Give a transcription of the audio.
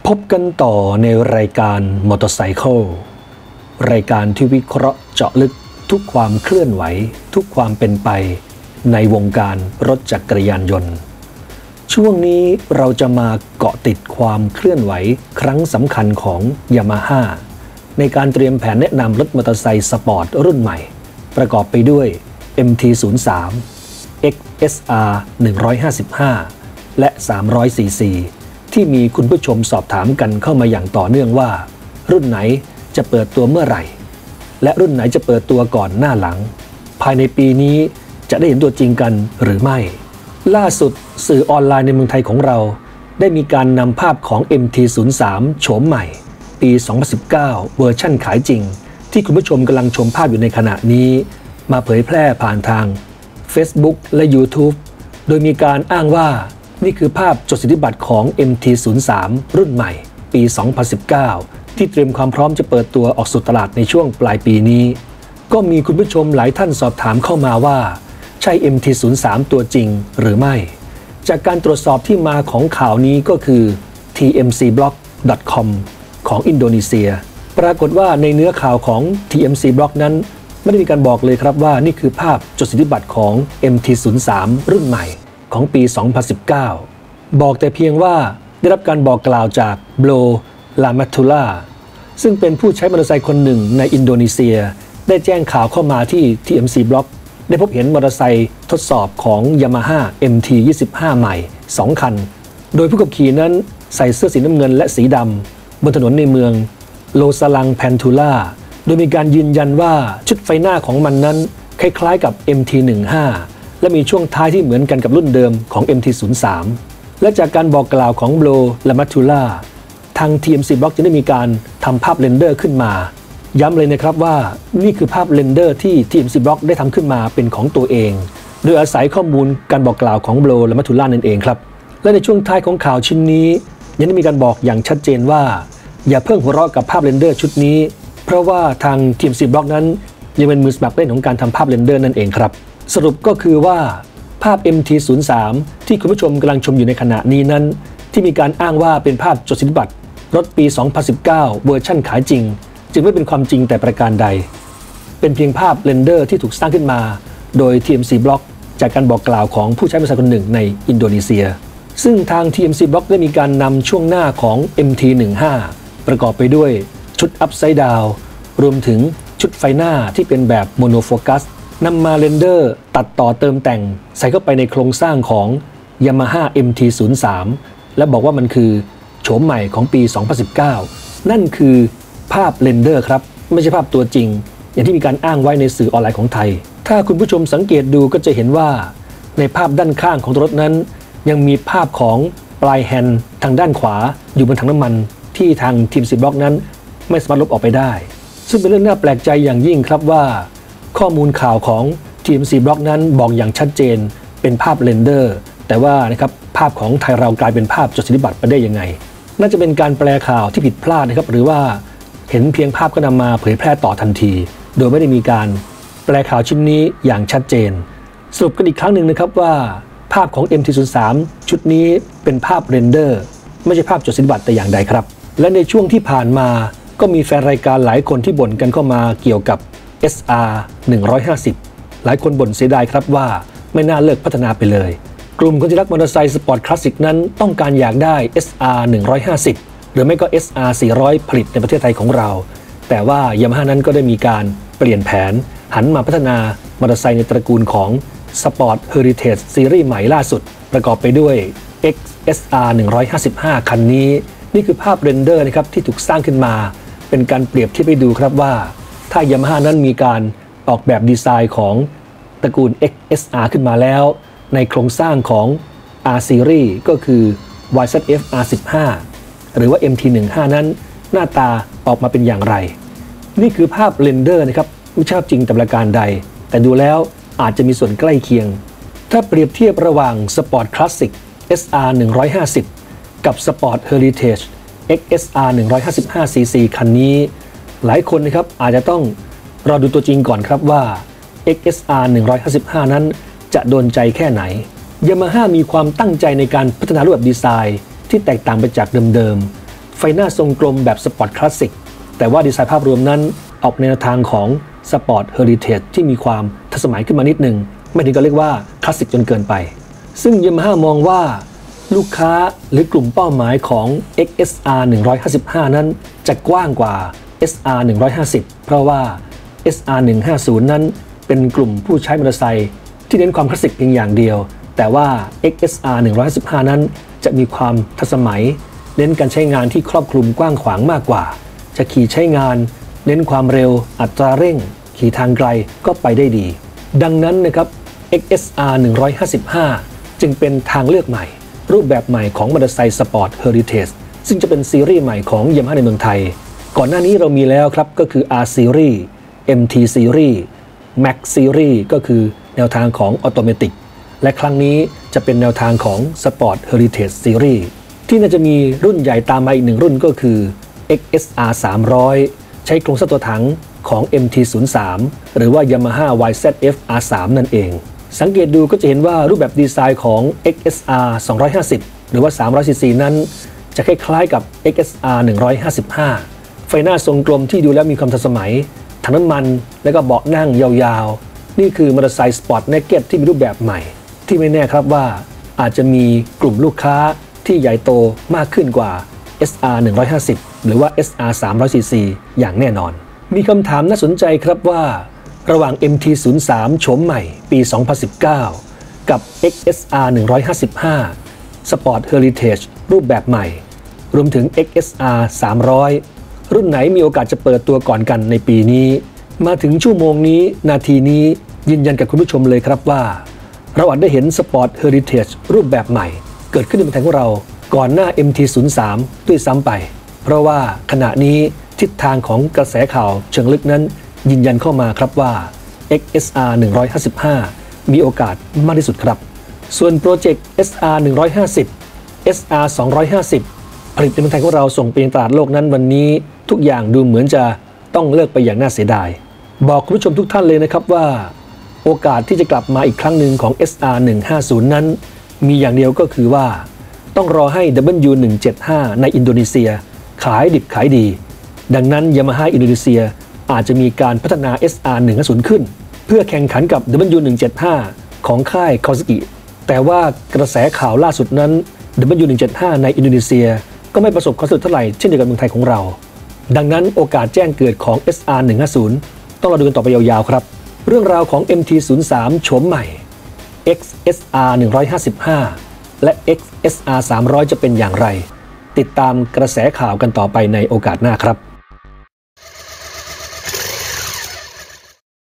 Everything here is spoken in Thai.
พบกันต่อในรายการมอเตอร์ไซค์รายการที่วิเคราะห์เจาะลึกทุกความเคลื่อนไหวทุกความเป็นไปในวงการรถจักรยานยนต์ช่วงนี้เราจะมาเกาะติดความเคลื่อนไหวครั้งสำคัญของ Yamaha ในการเตรียมแผนแนะนำรถมอเตอร์ไซค์สปอร์ตรุ่นใหม่ประกอบไปด้วย MT-03 XSR 155 และ 300cc ที่มีคุณผู้ชมสอบถามกันเข้ามาอย่างต่อเนื่องว่ารุ่นไหนจะเปิดตัวเมื่อไหร่และรุ่นไหนจะเปิดตัวก่อนหน้าหลังภายในปีนี้จะได้เห็นตัวจริงกันหรือไม่ล่าสุดสื่อออนไลน์ในเมืองไทยของเราได้มีการนำภาพของ MT-03 โฉมใหม่ปี 2019 เวอร์ชั่นขายจริงที่คุณผู้ชมกำลังชมภาพอยู่ในขณะนี้มาเผยแพร่ผ่านทาง Facebook และ YouTube โดยมีการอ้างว่านี่คือภาพจดสิทธิบัตรของ MT-03 รุ่นใหม่ปี 2019 ที่เตรียมความพร้อมจะเปิดตัวออกสู่ตลาดในช่วงปลายปีนี้ก็มีคุณผู้ชมหลายท่านสอบถามเข้ามาว่าใช่ MT-03 ตัวจริงหรือไม่จากการตรวจสอบที่มาของข่าวนี้ก็คือ tmcblog.com ของอินโดนีเซียปรากฏว่าในเนื้อข่าวของ TMC Blog นั้นไม่ได้มีการบอกเลยครับว่านี่คือภาพจดสิทธิบัตรของ MT-03 รุ่นใหม่ของปี 2019 บอกแต่เพียงว่าได้รับการบอกกล่าวจากโบลามัทูล่าซึ่งเป็นผู้ใช้มอเตอร์ไซค์คนหนึ่งในอินโดนีเซียได้แจ้งข่าวเข้ามาที่ TMC Blog ได้พบเห็นมอเตอร์ไซค์ทดสอบของ Yamaha MT-25 ใหม่ 2 คันโดยผู้ขับขี่นั้นใส่เสื้อสีน้ำเงินและสีดำบนถนนในเมืองโลซาลังแพนทูล่าโดยมีการยืนยันว่าชุดไฟหน้าของมันนั้นคล้ายๆกับ MT-15 และมีช่วงท้ายที่เหมือนกันกับรุ่นเดิมของ MT-03 และจากการบอกกล่าวของโบลามัทูล่าทาง TMC Blog จะได้มีการทำภาพเรนเดอร์ขึ้นมาย้ำเลยนะครับว่านี่คือภาพเรนเดอร์ที่ TMC Blog ได้ทำขึ้นมาเป็นของตัวเองโดยอาศัยข้อมูลการบอกกล่าวของโบลามัทูล่านั่นเองครับและในช่วงท้ายของข่าวชิ้นนี้ยังได้มีการบอกอย่างชัดเจนว่าอย่าเพิ่งหัวเราะกับภาพเรนเดอร์ชุดนี้เพราะว่าทาง TMC Blog นั้นยังเป็นมือสมัครเล่นของการทำภาพเรนเดอร์นั่นเองครับสรุปก็คือว่าภาพ MT-03 ที่คุณผู้ชมกำลังชมอยู่ในขณะนี้นั้นที่มีการอ้างว่าเป็นภาพจดสิทธิบัตรรถปี 2019 เวอร์ชั่นขายจริงจึงไม่เป็นความจริงแต่ประการใดเป็นเพียงภาพเรนเดอร์ที่ถูกสร้างขึ้นมาโดย TMC Blog จากการบอกกล่าวของผู้ใช้บริษัทคนหนึ่งในอินโดนีเซียซึ่งทาง TMC Blog ได้มีการนำช่วงหน้าของ MT-15 ประกอบไปด้วยชุด Upside Down รวมถึงชุดไฟหน้าที่เป็นแบบโมโนโฟกัสนำมาเรนเดอร์ตัดต่อเติมแต่งใส่เข้าไปในโครงสร้างของ Yamaha MT-03 และบอกว่ามันคือโฉมใหม่ของปี 2019 นั่นคือภาพเรนเดอร์ครับไม่ใช่ภาพตัวจริงอย่างที่มีการอ้างไว้ในสื่อออนไลน์ของไทยถ้าคุณผู้ชมสังเกตดูก็จะเห็นว่าในภาพด้านข้างของรถนั้นยังมีภาพของปลายแฮนด์ทางด้านขวาอยู่บนถังน้ำมันที่ทางทีมซีบล็อกนั้นไม่สามารถลบออกไปได้ซึ่งเป็นเรื่องน่าแปลกใจอย่างยิ่งครับว่าข้อมูลข่าวของ TMC Blog นั้นบอกอย่างชัดเจนเป็นภาพเรนเดอร์แต่ว่านะครับภาพของไทยเรากลายเป็นภาพจดสิทธิบัตรไปได้ยังไงน่าจะเป็นการแปลข่าวที่ผิดพลาดนะครับหรือว่าเห็นเพียงภาพก็นำมาเผยแพร่ต่อทันทีโดยไม่ได้มีการแปลข่าวชิ้นนี้อย่างชัดเจนสรุปกันอีกครั้งหนึ่งนะครับว่าภาพของ MT-03 ชุดนี้เป็นภาพเรนเดอร์ไม่ใช่ภาพจดสิทธิบัตรแต่อย่างใดครับและในช่วงที่ผ่านมาก็มีแฟนรายการหลายคนที่บ่นกันเข้ามาเกี่ยวกับ SR 150หลายคนบ่นเสียดายครับว่าไม่น่าเลิกพัฒนาไปเลยกลุ่มคนที่รักมอเตอร์ไซค์สปอร์ตคลาสสิกนั้นต้องการอยากได้ SR 150หรือไม่ก็ SR 400ผลิตในประเทศไทยของเราแต่ว่า Yamaha นั้นก็ได้มีการเปลี่ยนแผนหันมาพัฒนามอเตอร์ไซค์ในตระกูลของ Sport Heritage ซีรีส์ใหม่ล่าสุดประกอบไปด้วย XSR 155คันนี้นี่คือภาพเรนเดอร์นะครับที่ถูกสร้างขึ้นมาเป็นการเปรียบเทียบให้ดูครับว่าถ้า Yamaha นั้นมีการออกแบบดีไซน์ของตระกูล XSR ขึ้นมาแล้วในโครงสร้างของ R Series ก็คือ YZF R15 หรือว่า MT-15 นั้นหน้าตาออกมาเป็นอย่างไรนี่คือภาพเรนเดอร์นะครับไม่ใช่ภาพจริงแต่ประการใดแต่ดูแล้วอาจจะมีส่วนใกล้เคียงถ้าเปรียบเทียบระหว่าง Sport Classic SR 150กับ Sport Heritage XSR 155cc คันนี้หลายคนนะครับอาจจะต้องรอดูตัวจริงก่อนครับว่า XSR 155นั้นจะโดนใจแค่ไหน Yamaha มีความตั้งใจในการพัฒนารูปแบบดีไซน์ที่แตกต่างไปจากเดิมๆไฟหน้าทรงกลมแบบสปอร์ตคลาสสิกแต่ว่าดีไซน์ภาพรวมนั้นออกในแนวทางของสปอร์ตเฮอริเทจที่มีความทันสมัยขึ้นมานิดนึงไม่ถึงกับเรียกว่าคลาสสิกจนเกินไปซึ่งYamahaมองว่าลูกค้าหรือกลุ่มเป้าหมายของ XSR 155 นั้นจะกว้างกว่า SR 150เพราะว่า SR 150นั้นเป็นกลุ่มผู้ใช้มอเตอร์ไซค์ที่เน้นความคลาสสิกเพียงอย่างเดียวแต่ว่า XSR 155 นั้นจะมีความทันสมัยเน้นการใช้งานที่ครอบคลุมกว้างขวางมากกว่าจะขี่ใช้งานเน้นความเร็วอัตราเร่งขี่ทางไกลก็ไปได้ดีดังนั้นนะครับ XSR 155 จึงเป็นทางเลือกใหม่รูปแบบใหม่ของมอเตอร์ไซค์สปอร์ตเฮอริเทจซึ่งจะเป็นซีรีส์ใหม่ของ Yamaha ในเมืองไทยก่อนหน้านี้เรามีแล้วครับก็คือ R Series MT Series Max Series ก็คือแนวทางของ Automatic และครั้งนี้จะเป็นแนวทางของ Sport Heritage Series ที่น่าจะมีรุ่นใหญ่ตามมาอีกหนึ่งรุ่นก็คือ XSR 300 ใช้โครงสร้างตัวถังของ MT03 หรือว่า Yamaha YZF R3 นั่นเองสังเกตดูก็จะเห็นว่ารูปแบบดีไซน์ของ XSR 250 หรือว่า 300cc นั้นจะคล้ายๆกับ XSR 155 ไฟหน้าทรงกลมที่ดูแล้วมีความทันสมัยถังน้ำมันและก็เบาะนั่งยาวๆนี่คือมอเตอร์ไซค์สปอร์ตเนกเก็ตที่มีรูปแบบใหม่ที่ไม่แน่ครับว่าอาจจะมีกลุ่มลูกค้าที่ใหญ่โตมากขึ้นกว่า SR 150 หรือว่า SR 300cc อย่างแน่นอนมีคำถามน่าสนใจครับว่าระหว่าง MT03 โฉมใหม่ปี 2019 กับ XSR 155 Sport Heritage รูปแบบใหม่รวมถึง XSR 300 รุ่นไหนมีโอกาสจะเปิดตัวก่อนกันในปีนี้มาถึงชั่วโมงนี้นาทีนี้ยืนยันกับคุณผู้ชมเลยครับว่าเราอาจได้เห็น Sport Heritage รูปแบบใหม่เกิดขึ้นในเมืองไทยของเราก่อนหน้า MT03 ด้วยซ้ำไปเพราะว่าขณะนี้ทิศทางของกระแสข่าวเชิงลึกนั้นยืนยันเข้ามาครับว่า XSR 155 มีโอกาสมากที่สุดครับส่วนโปรเจกต์ SR 150 SR 250 ผลิตในเมืองไทยของเราส่งไปยังตลาดโลกนั้นวันนี้ทุกอย่างดูเหมือนจะต้องเลิกไปอย่างน่าเสียดายบอกคุณผู้ชมทุกท่านเลยนะครับว่าโอกาสที่จะกลับมาอีกครั้งหนึ่งของ SR 150 นั้นมีอย่างเดียวก็คือว่าต้องรอให้ W175 ในอินโดนีเซียขายดิบขายดีดังนั้น Yamaha อินโดนีเซียอาจจะมีการพัฒนา SR 150 ขึ้นเพื่อแข่งขันกับ W175 ของค่าย Kawasaki แต่ว่ากระแสข่าวล่าสุดนั้น W175 ในอินโดนีเซียก็ไม่ประสบความสำเร็จเท่าไหร่เช่นเดียวกับเมืองไทยของเราดังนั้นโอกาสแจ้งเกิดของ SR 150 ต้องรอดูกันต่อไปยาวๆครับเรื่องราวของ MT03 โฉมใหม่ XSR 155 และ XSR 300 จะเป็นอย่างไรติดตามกระแสข่าวกันต่อไปในโอกาสหน้าครับ